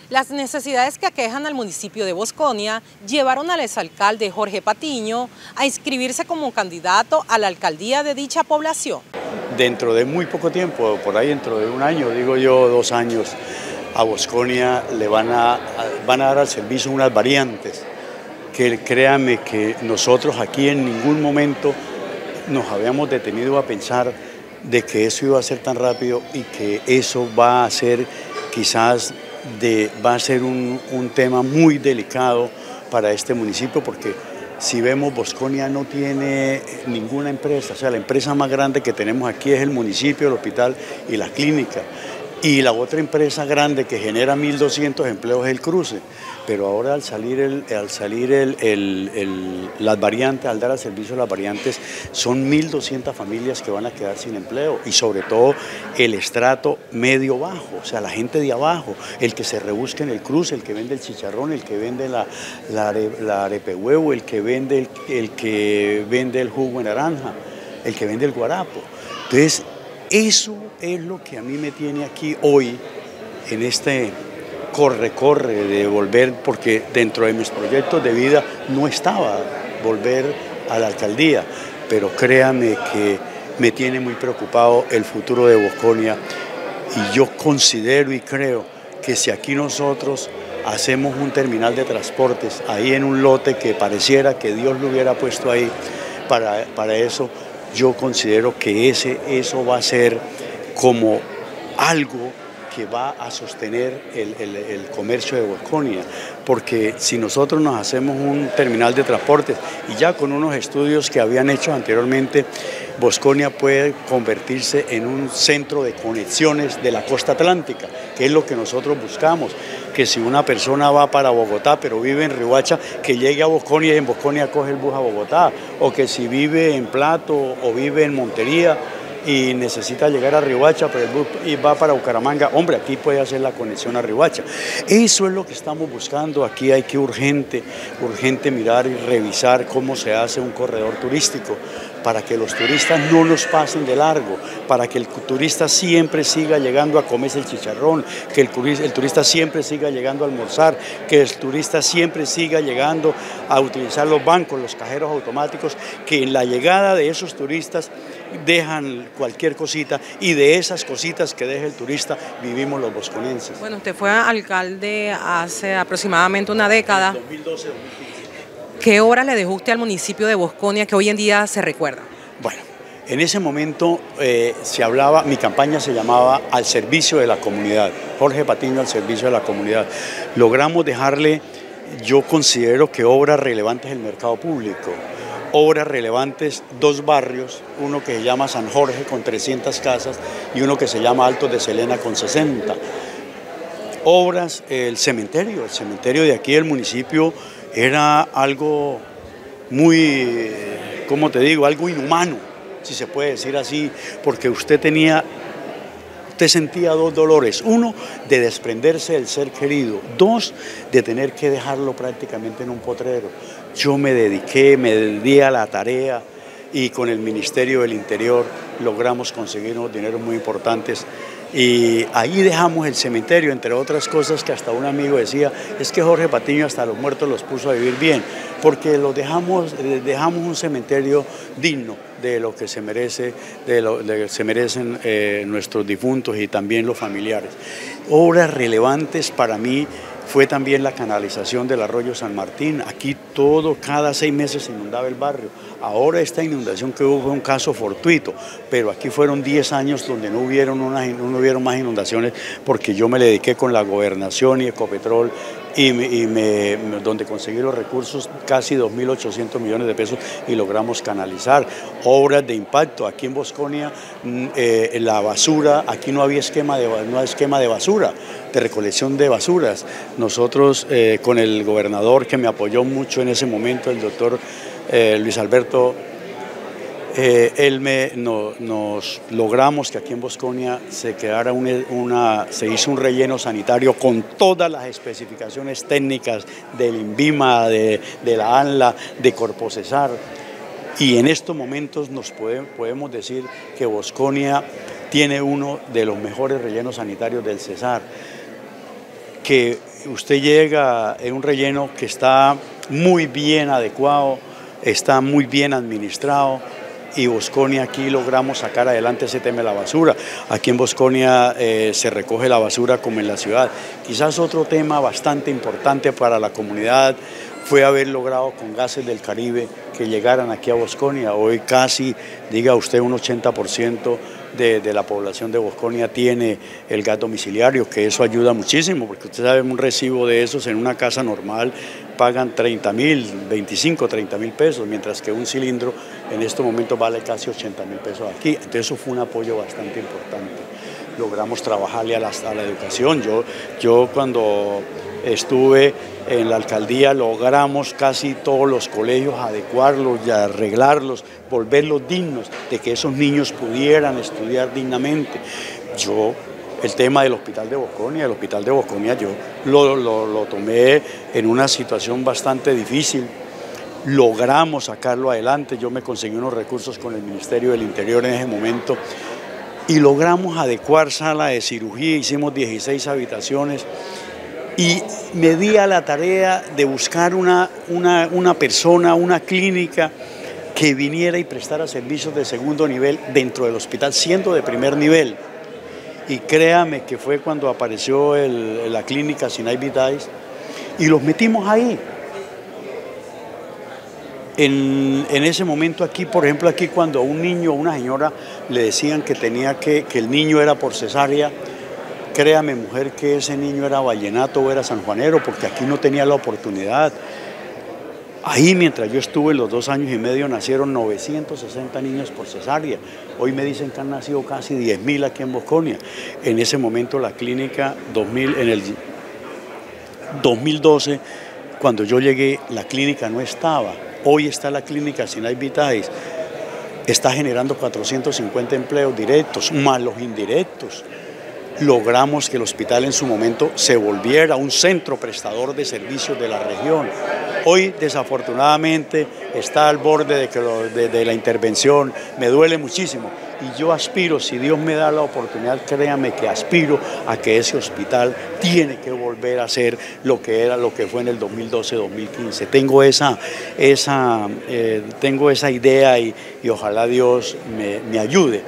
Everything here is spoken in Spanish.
Las necesidades que aquejan al municipio de Bosconia llevaron al exalcalde Jorge Patiño a inscribirse como candidato a la alcaldía de dicha población. Dentro de muy poco tiempo, por ahí dentro de un año, digo yo 2 años, a Bosconia le van a dar al servicio unas variantes que créanme que nosotros aquí en ningún momento nos habíamos detenido a pensar de que eso iba a ser tan rápido y que eso va a ser quizás va a ser un tema muy delicado para este municipio, porque si vemos, Bosconia no tiene ninguna empresa, o sea, la empresa más grande que tenemos aquí es el municipio, el hospital y la clínica. Y la otra empresa grande que genera 1.200 empleos es el cruce. Pero ahora al salir las variantes, al dar al servicio las variantes, son 1.200 familias que van a quedar sin empleo. Y sobre todo el estrato medio-bajo, o sea, la gente de abajo, el que se rebusca en el cruce, el que vende el chicharrón, el que vende la arepehuevo, el que vende el jugo de naranja, el que vende el guarapo. Entonces, eso es lo que a mí me tiene aquí hoy en este corre de volver, porque dentro de mis proyectos de vida no estaba volver a la alcaldía, pero créanme que me tiene muy preocupado el futuro de Bosconia y yo considero y creo que si aquí nosotros hacemos un terminal de transportes ahí en un lote que pareciera que Dios lo hubiera puesto ahí para eso, yo considero que eso va a ser como algo que va a sostener el comercio de Bosconia, porque si nosotros nos hacemos un terminal de transportes y ya con unos estudios que habían hecho anteriormente, Bosconia puede convertirse en un centro de conexiones de la costa atlántica, que es lo que nosotros buscamos, que si una persona va para Bogotá pero vive en Riohacha, que llegue a Bosconia y en Bosconia coge el bus a Bogotá, o que si vive en Plato o vive en Montería y necesita llegar a Riohacha, pero el bus y va para Bucaramanga, hombre, aquí puede hacer la conexión a Riohacha. Eso es lo que estamos buscando. Aquí hay que urgente mirar y revisar cómo se hace un corredor turístico para que los turistas no nos pasen de largo, para que el turista siempre siga llegando a comerse el chicharrón, que el turista siempre siga llegando a almorzar, que el turista siempre siga llegando a utilizar los bancos, los cajeros automáticos, que en la llegada de esos turistas dejan cualquier cosita y de esas cositas que deja el turista vivimos los bosconenses. Bueno, usted fue alcalde hace aproximadamente una década. 2012-2015. ¿Qué obras le dejó usted al municipio de Bosconia que hoy en día se recuerda? Bueno, en ese momento mi campaña se llamaba Al servicio de la comunidad, Jorge Patiño al servicio de la comunidad. Logramos dejarle, yo considero que obras relevantes del mercado público, obras relevantes, 2 barrios, uno que se llama San Jorge con 300 casas y uno que se llama Altos de Selena con 60. Obras, el cementerio de aquí del municipio era algo muy, ¿cómo te digo?, algo inhumano, si se puede decir así, porque usted sentía 2 dolores, 1 de desprenderse del ser querido, 2 de tener que dejarlo prácticamente en un potrero. Yo me di a la tarea y con el Ministerio del Interior logramos conseguir unos dineros muy importantes y ahí dejamos el cementerio, entre otras cosas que hasta un amigo decía, es que Jorge Patiño hasta los muertos los puso a vivir bien, porque dejamos un cementerio digno de lo que se merece, de lo que se merecen nuestros difuntos y también los familiares. Obras relevantes para mí fue también la canalización del arroyo San Martín. Aquí cada 6 meses se inundaba el barrio. Ahora esta inundación que hubo fue un caso fortuito, pero aquí fueron 10 años donde no hubieron más inundaciones porque yo me dediqué con la gobernación y Ecopetrol donde conseguí los recursos, casi 2.800 millones de pesos y logramos canalizar. Obras de impacto, aquí en Bosconia, la basura, aquí no había esquema de basura, de recolección de basuras. Nosotros con el gobernador que me apoyó mucho en ese momento, el doctor Luis Alberto, nos logramos que aquí en Bosconia se hizo un relleno sanitario con todas las especificaciones técnicas del INVIMA, de la ANLA, de Corpocesar. Y en estos momentos podemos decir que Bosconia tiene uno de los mejores rellenos sanitarios del Cesar, que usted llega en un relleno que está muy bien adecuado, está muy bien administrado, y Bosconia aquí logramos sacar adelante ese tema de la basura. Aquí en Bosconia se recoge la basura como en la ciudad. Quizás otro tema bastante importante para la comunidad fue haber logrado con Gases del Caribe que llegaran aquí a Bosconia. Hoy casi, diga usted, un 80% de la población de Bosconia tiene el gas domiciliario, que eso ayuda muchísimo, porque usted sabe, un recibo de esos en una casa normal pagan 30.000, 25, 30.000 pesos, mientras que un cilindro en estos momentos vale casi 80.000 pesos aquí. Entonces eso fue un apoyo bastante importante. Logramos trabajarle a la educación. Yo cuando estuve en la alcaldía logramos casi todos los colegios adecuarlos y arreglarlos, volverlos dignos, de que esos niños pudieran estudiar dignamente. El tema del hospital de Bosconia, yo lo tomé en una situación bastante difícil. Logramos sacarlo adelante. Yo me conseguí unos recursos con el Ministerio del Interior en ese momento y logramos adecuar sala de cirugía, hicimos 16 habitaciones y me di a la tarea de buscar una persona, una clínica que viniera y prestara servicios de segundo nivel dentro del hospital, siendo de primer nivel. Y créame que fue cuando apareció la clínica Sinai Vitais y los metimos ahí. En ese momento aquí, por ejemplo, aquí cuando a un niño o una señora le decían que el niño era por cesárea, créame, mujer, que ese niño era vallenato o era sanjuanero, porque aquí no tenía la oportunidad. Ahí, mientras yo estuve, los 2 años y medio, nacieron 960 niños por cesárea. Hoy me dicen que han nacido casi 10.000 aquí en Bosconia. En ese momento la clínica, en el 2012, cuando yo llegué, la clínica no estaba. Hoy está la clínica Sinai Vitais. Está generando 450 empleos directos, más los indirectos. Logramos que el hospital en su momento se volviera un centro prestador de servicios de la región. Hoy, desafortunadamente, está al borde de la intervención. Me duele muchísimo y yo aspiro, si Dios me da la oportunidad, créame que aspiro a que ese hospital tiene que volver a ser lo que fue en el 2012-2015. Tengo esa idea y ojalá Dios me ayude.